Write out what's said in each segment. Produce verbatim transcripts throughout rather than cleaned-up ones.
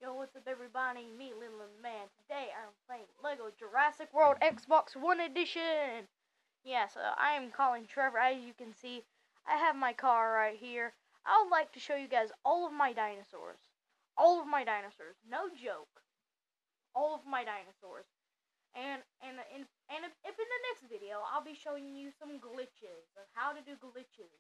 Yo, what's up everybody? Me, Little Man. Today I'm playing Lego Jurassic World Xbox One Edition. Yeah, so I am calling Trevor. As you can see, I have my car right here. I would like to show you guys all of my dinosaurs. All of my dinosaurs. No joke. All of my dinosaurs. And and and, and if, if in the next video, I'll be showing you some glitches of how to do glitches.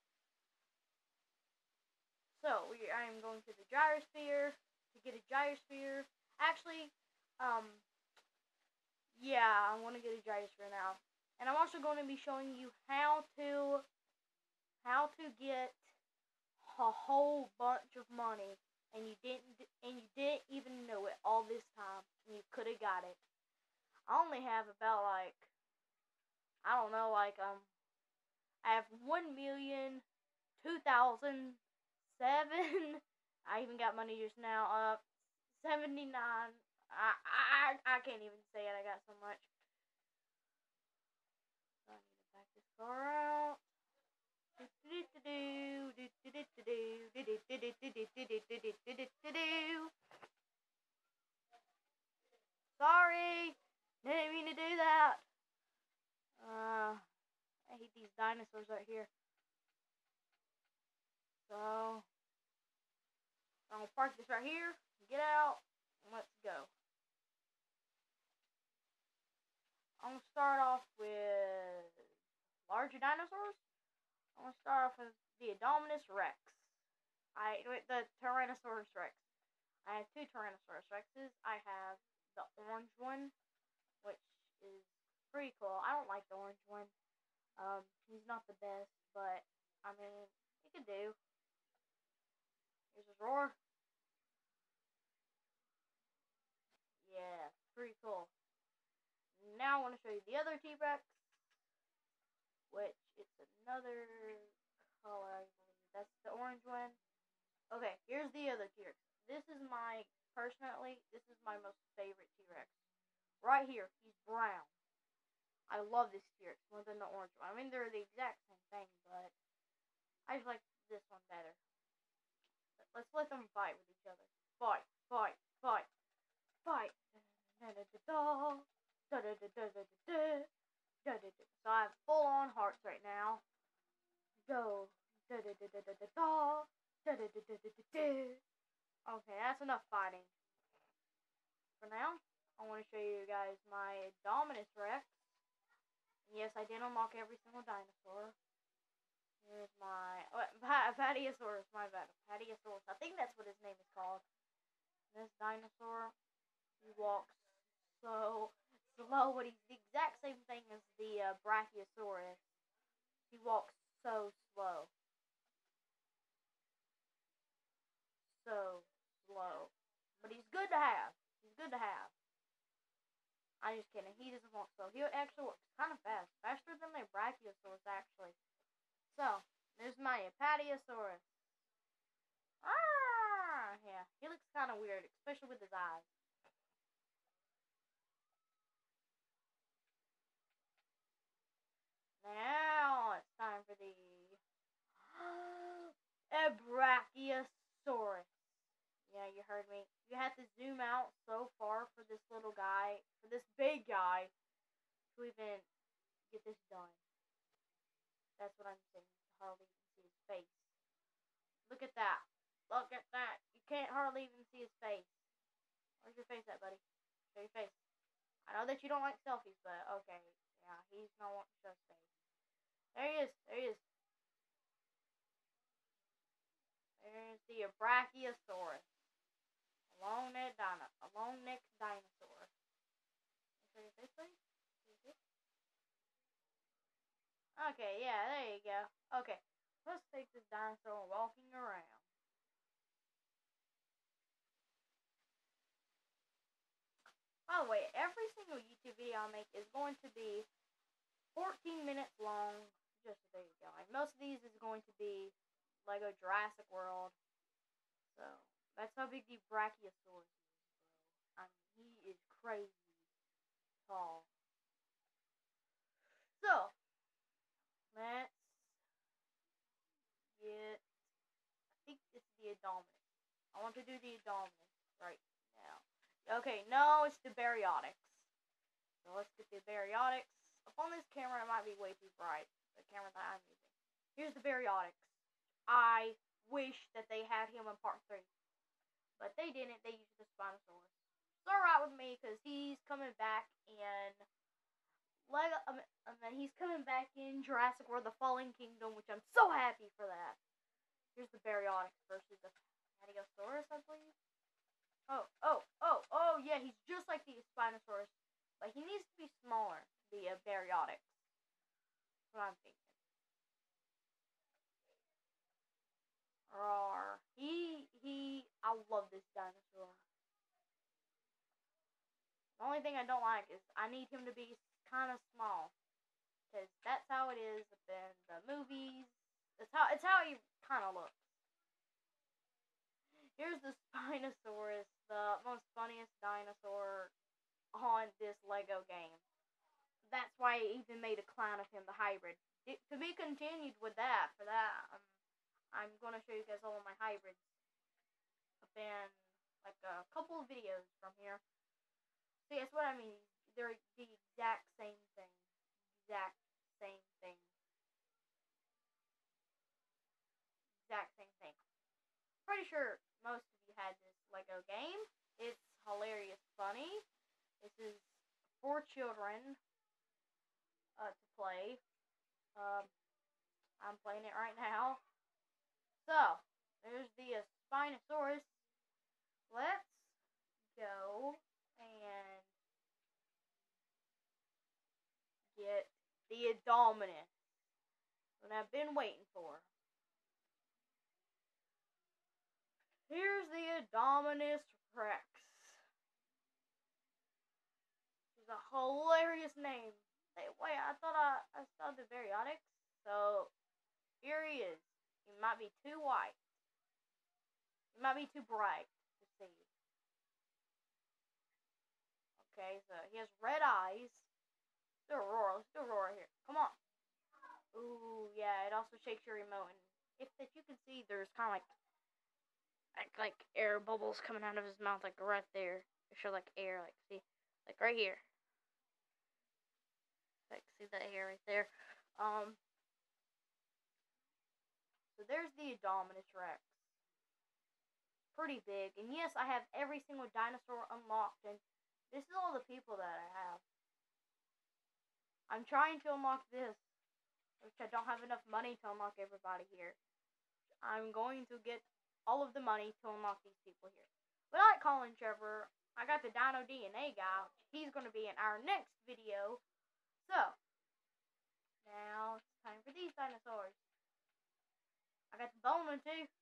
So, we, I am going to the gyrosphere to get a gyrosphere. Actually, um, yeah, I want to get a gyrosphere now. And I'm also going to be showing you how to, how to get a whole bunch of money, and you didn't, and you didn't even know it all this time, and you could have got it. I only have about like, I don't know, like um, I have one million, two thousand, seven. I even got money just now. Uh, seventy-nine. I I I can't even say it. I got so much. So I need to back this car out. Sorry, didn't mean to do that. Uh, I hate these dinosaurs right here. So I'm gonna park this right here. Get out. And let's go. I'm gonna start off with larger dinosaurs. I'm gonna start off with the Indominus Rex. I with the Tyrannosaurus Rex. I have two Tyrannosaurus Rexes. I have the orange one, which is pretty cool. I don't like the orange one. Um, he's not the best, but I mean, he could do. Here's his roar. Yeah, pretty cool. Now I want to show you the other T-Rex, which is another color, I believe. That's the orange one. Okay, here's the other T-Rex. This is my, personally, this is my most favorite T-Rex. Right here, he's brown. I love this T-Rex more than the orange one. I mean, they're the exact same thing, but I just like this one better. Let's let them fight with each other. Fight, fight, fight, fight. So I have full-on hearts right now. Go. Okay, that's enough fighting. For now, I want to show you guys my Indominus Rex. Yes, I did unlock every single dinosaur. Here's my oh, Patiosaurus, my bad. Patiosaurus. I think that's what his name is called. This dinosaur, he walks so slow, but he's the exact same thing as the uh, Brachiosaurus. He walks so slow. So slow. But he's good to have. He's good to have. I'm just kidding. He doesn't walk slow. He actually walks kind of fast. Faster than the Brachiosaurus, actually. So, there's my Apatiosaurus. Ah, yeah. He looks kind of weird, especially with his eyes. Now, it's time for the Brachiosaurus. Yeah, you heard me. You have to zoom out so far for this little guy, for this big guy, to even get this done. That's what I'm saying. Hardly even see his face. Look at that. Look at that. You can't hardly even see his face. Where's your face at, buddy? Show your face. I know that you don't like selfies, but okay. Yeah, he's not wanting to show his face. There he is. There he is. There's the Brachiosaurus. A long necked dino a long necked dinosaur. Show your face, buddy? Show your face? Okay, yeah, there you go. Okay. Let's take this dinosaur walking around. By the way, every single YouTube video I make is going to be fourteen minutes long. Just so there you go. Like most of these is going to be Lego Jurassic World. So that's how big the Brachiosaurus is, bro. I mean, he is crazy tall. So let's get. I think it's the Indominus. I want to do the Indominus. right now. Okay, no, it's the Baryonyx. So let's get the Baryonyx. Up on this camera, it might be way too bright. The camera that I'm using. Here's the Baryonyx. I wish that they had him in part three. But they didn't. They used the Spinosaurus. It's alright with me, because he's coming back in Lego, um, um, he's coming back in Jurassic World: The Fallen Kingdom, which I'm so happy for that. Here's the Baryonyx versus the Hadiosaurus, I believe. Oh, oh, oh, oh, yeah, he's just like the Spinosaurus, but he needs to be smaller, the uh, Baryonyx. That's what I'm thinking. Roar. He, he, I love this dinosaur. The only thing I don't like is I need him to be kind of small, because that's how it is in the movies. It's how it's how he kind of looks. Here's the Spinosaurus, the most funniest dinosaur on this Lego game. That's why I even made a clown of him, the hybrid. It, to be continued with that. For that, um, I'm going to show you guys all of my hybrids. I've been like a couple of videos from here. See, that's what I mean. They're the exact same thing. Exact same thing. Exact same thing. Pretty sure most of you had this Lego game. It's hilarious funny. This is for children uh, to play. Um, I'm playing it right now. So, there's the uh, Spinosaurus. Let's go and get the Indominus that I've been waiting for. Here's the Indominus Rex. It's a hilarious name. Hey, wait, I thought I, I saw the Baryonyx. So, here he is. He might be too white. He might be too bright to see. Okay, so he has red eyes. Let's do Aurora. Let's do Aurora here. Come on. Ooh, yeah, it also shakes your remote. And if that you can see, there's kind of like, like like air bubbles coming out of his mouth, like right there. They show like air, like see, like right here. Like see the air right there. Um. So there's the Indominus Rex. Pretty big, and yes, I have every single dinosaur unlocked, and this is all the people that I have. I'm trying to unlock this, which I don't have enough money to unlock everybody here. I'm going to get all of the money to unlock these people here. But I like Colin Trevor. I got the Dino D N A guy, which he's going to be in our next video. So, now it's time for these dinosaurs. I got the bone one too.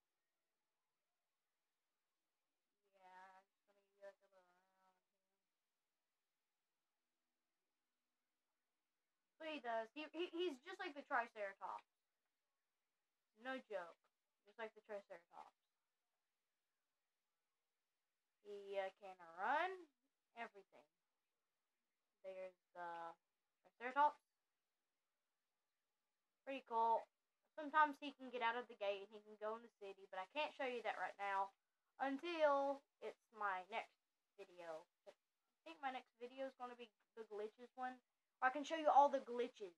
So he does. He, he he's just like the Triceratops. No joke. Just like the Triceratops. He uh, can run. Everything. There's the Triceratops. Pretty cool. Sometimes he can get out of the gate and he can go in the city, but I can't show you that right now until it's my next video. I think my next video is going to be the glitches one. I can show you all the glitches.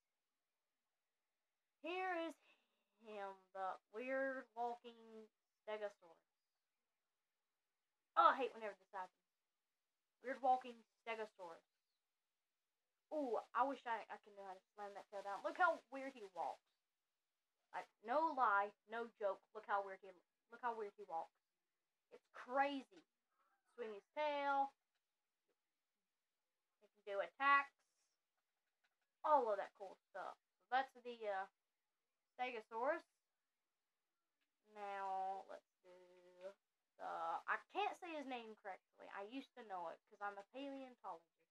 Here is him, the weird walking Stegosaurus. Oh, I hate whenever this happens. Weird walking Stegosaurus. Ooh, I wish I, I could know how to slam that tail down. Look how weird he walks. Like, no lie, no joke. Look how weird he look how weird he walks. It's crazy. Swing his tail. He can do attacks. All of that cool stuff. So that's the uh, Stegosaurus. Now, let's do the... I can't say his name correctly. I used to know it, because I'm a paleontologist.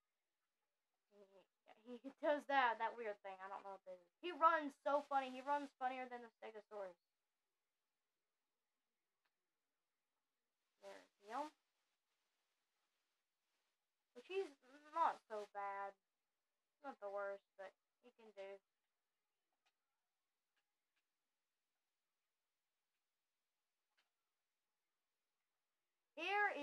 He, he does that, that weird thing. I don't know what this is. He runs so funny. He runs funnier than the Stegosaurus. There's him. Which he's not so bad. Not the worst, but he can do. Here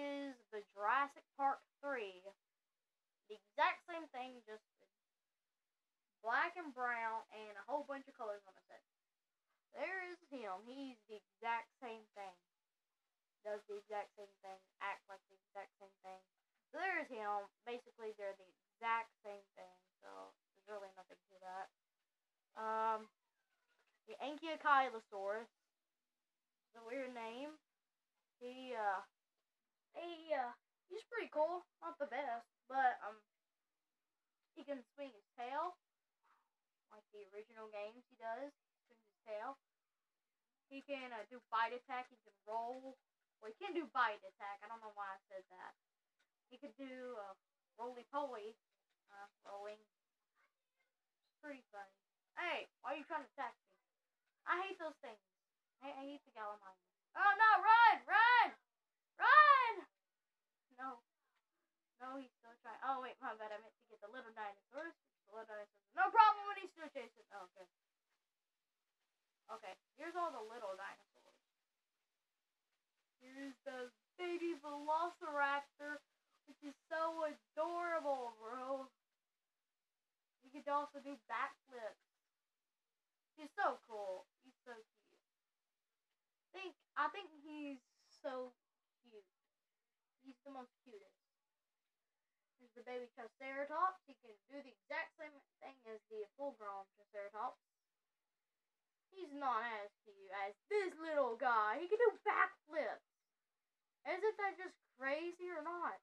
Jurassic Park three. The exact same thing, just black and brown and a whole bunch of colors on the set. There is him. He's the exact same thing. Does the exact same thing. Acts like the exact same thing. So there's him. Basically, they're the exact same thing. So there's really nothing to that. Um, the Ankylosaurus. It's a weird name. He, uh, he, uh, he's pretty cool. Not the best, but, um, he can swing his tail. Like the original games he does. Swings his tail. He can uh, do bite attack. He can roll. Well, he can do bite attack. I don't know why I said that. He could do uh, roly-poly. Uh, rolling. It's pretty funny. Hey, why are you trying to attack me? I hate those things. I, I hate the Gallimimus. Oh, no, run! Run! Run! No. No, he's still trying. Oh, wait, my bad. I meant to get the little dinosaurs. The little dinosaurs. No problem when he's still chasing. Oh, okay. Okay, here's all the little dinosaurs. Here's the baby Velociraptor, which is so adorable, bro. He could also do backflips. He's so cool. He's so cute. Think I think he's so cute. He's the most cutest. Here's the baby Triceratops. He can do the exact same thing as the full-grown Triceratops. He's not as cute as this little guy. He can do backflips. Isn't that just crazy or not?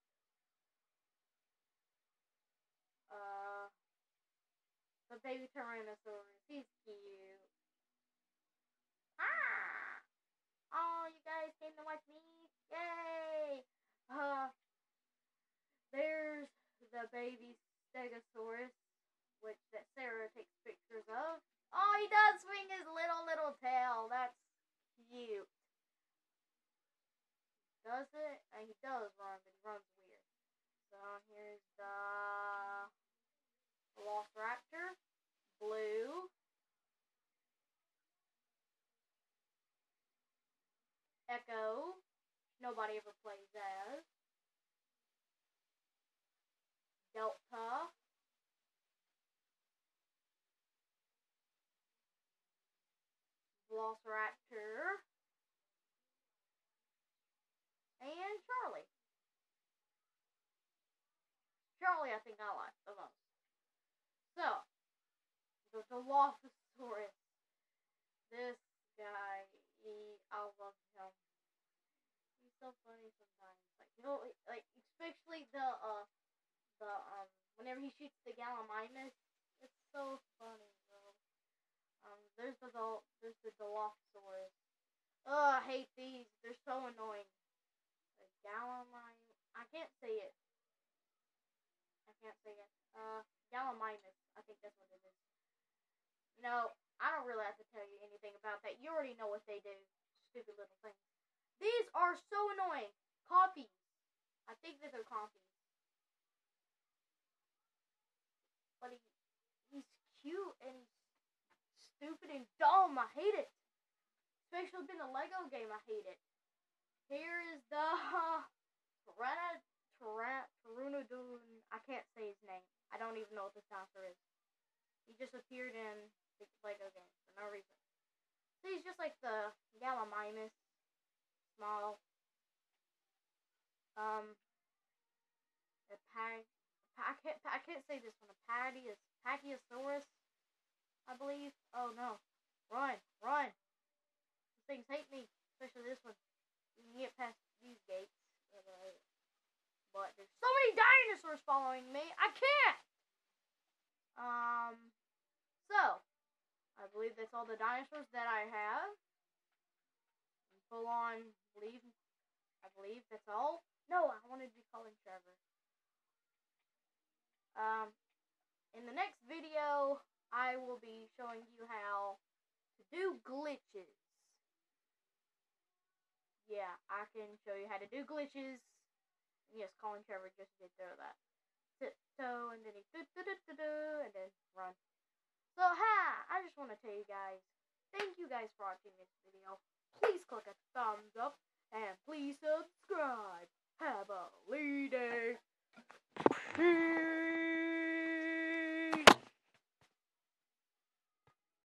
Uh, the baby Tyrannosaurus. He's cute. Ah! Oh, you guys came to watch me? Yay! Uh, there's the baby Stegosaurus, which that Sarah takes pictures of. Oh, he does swing his little, little tail. That's cute. Does it? And he does run, but he runs weird. So here's the Velociraptor, Blue, Echo, nobody ever plays as, Delta, Velociraptor, and Charlie. Charlie, I think I like the most. So, the Dilophosaurus. This guy, he, I love him. He's so funny sometimes. Like, you know, like, especially the, uh, the, um, whenever he shoots the Gallimimus, it's so funny, bro. Um, there's the, there's the Dilophosaurus. Ugh, I hate these. They're so annoying. The Gallimimus, I can't say it. I can't say it. Uh, Gallimimus. I think that's what it is. You know, I don't really have to tell you anything about that. You already know what they do. Stupid little things. These are so annoying. Compies. I think that they're compies. But he, he's cute and he's stupid and dumb. I hate it. Especially in the Lego game, I hate it. Here is the uh, Pteranodon. I can't say his name. I don't even know what this dinosaur is. He just appeared in the Lego game for no reason. So he's just like the Gallimimus, small. Um, a pag, I can't, I can't say this one. A Padius, Pachyosaurus, I believe. Oh no, run, run! These things hate me, especially this one. You can get past these gates, but, uh, but there's so many dinosaurs following me. I can't. Um, so I believe that's all the dinosaurs that I have. Full on, believe. I believe that's all. No, I wanted to call him Trevor. Um, in the next video, I will be showing you how to do glitches. Yeah, I can show you how to do glitches. Yes, Colin Trevor just did throw that. Tiptoe, and then he do do do do do, and then run. So, hi, I just want to tell you guys, thank you guys for watching this video. Please click a thumbs up, and please subscribe.